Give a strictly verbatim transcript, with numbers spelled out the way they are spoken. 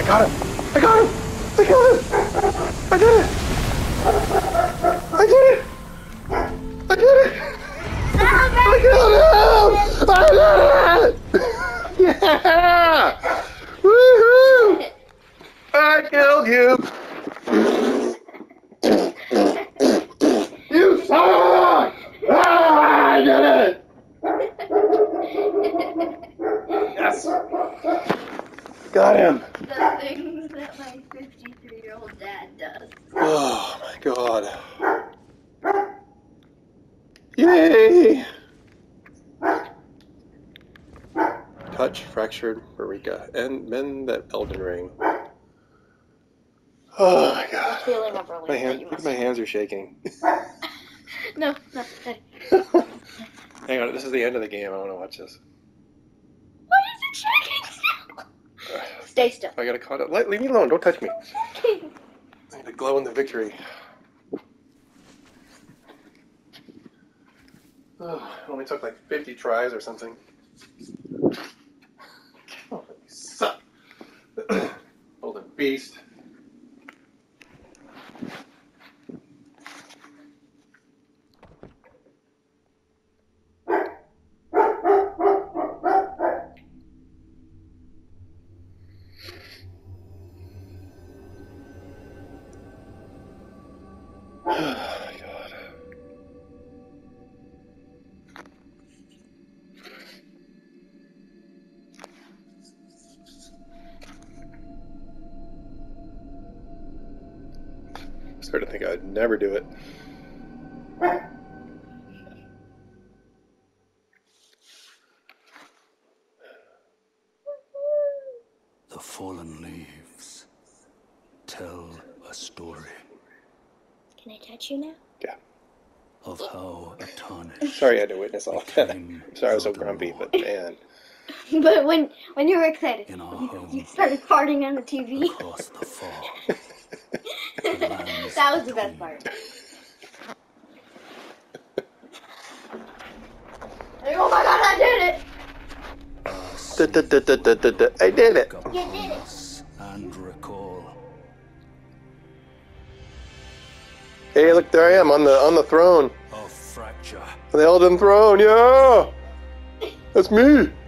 got him! I got him! I killed him! I did it! I did it! I did it! I killed him! I did it! Yeah! Woohoo! I killed you! You suck! Ah, I did it! Yes! Got him! The things that my fifty-three-year-old dad does. Oh my god. Yay! Touch, fractured, Marika, and mend that Elden Ring. Oh my god. Feeling of relief My, that hand, you look at must my hands are shaking. No, no, Daddy. Hang on, this is the end of the game. I want to watch this. Why is it shaking still? Stay still. I gotta caught up. Let, leave me alone. Don't touch me. I need to glow in the victory. Oh, it only took like fifty tries or something. Oh, you suck. Golden beast. I started to think I'd never do it. The fallen leaves tell a story. Can I touch you now? Yeah. Of how a tarnish. Sorry I had to witness all that. I'm sorry I was so grumpy, but man. But when when you were excited, In our you, home. you started farting on the T V. Across the fog. That was the best part. Like, oh my god, I did it! Da, da, da, da, da, da, da. I did it. You did it. And recall. Hey, look, there I am on the on the throne. Of fracture. The Elden Throne, yeah! That's me!